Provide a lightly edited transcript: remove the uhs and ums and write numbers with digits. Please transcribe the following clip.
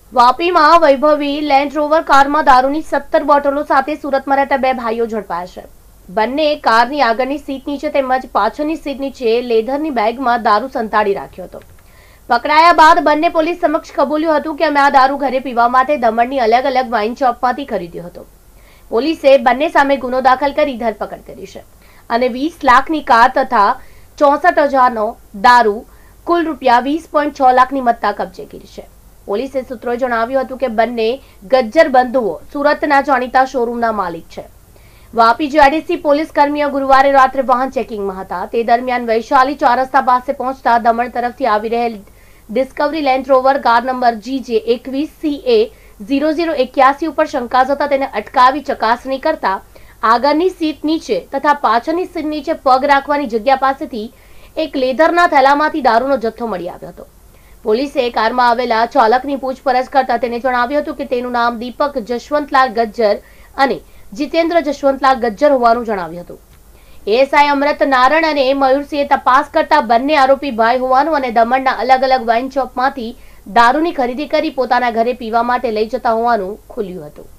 વાપીમાં વૈભવી land rover કારમાં દારૂની 17 બોટલો સાથે સુરતમાં રહેતા બે ભાઈઓ ઝડપાયા છે. બંને કારની આગળની સીટ નીચે તેમજ પાછળની સીટ નીચે લેધરની બેગમાં દારૂ સંતાડી રાખ્યો હતો. પકડાયા બાદ બંને પોલીસ સમક્ષ કબૂલ્યું હતું કે અમે આ દારૂ ઘરે પીવા માટે દમણની અલગ અલગ વાઇન શોપમાંથી ખરીદ્યો હતો. પોલીસે બંને સામે ગુનો દાખલ કરી ધરપકડ કરી છે અને 20 લાખની કાર તથા 64,000નો દારૂ કુલ રૂપિયા 20.6 લાખની મત્તા કબજે કરી છે. પોલીસે સૂત્રોએ જણાવ્યું હતું કે બંને ગજ્જર બંધુઓ સુરતના જાણીતા શોરૂમના માલિક છે. વાપી જીઆઈડીસી પોલીસ કર્મીઓ ગુરુવારે રાત્રે વાહન ચેકિંગમાં હતા. તે દરમિયાન વૈશાલી 4 રસ્તા પાસે પહોંચતા દમણ તરફથી આવી રહેલ Discovery Land Rover car number GJ21CA0081 ઉપર શંકા જતા તેને અટકાવી ચકાસણી કરતા આગળની સીટ નીચે તથા પાછળની સીટ નીચે પગ રાખવાની જગ્યા પાસેથી એક લેધરના થેલામાંથી દારૂનો જથ્થો મળી આવ્યો હતો. પોલીસે કારમાં આવેલા ચાલકની પૂછપરછ કરતા તેને જણાવ્યું હતું કે તેનું નામ દીપક જશવંતલાલ ગજ્જર અને જીતેન્દ્ર જશવંતલાલ ગજ્જર હોવાનું જણાવ્યું હતું. એએસઆઈ અમૃત નારણ અને મયુરસિંહે તપાસ કરતા બંને આરોપી ભાઈ હોવાનું અને દમણના અલગ અલગ વાઇન શોપમાંથી દારૂની ખરીદી કરી પોતાના ઘરે પીવા માટે લઈ જતા હોવાનું ખુલ્યું હતું.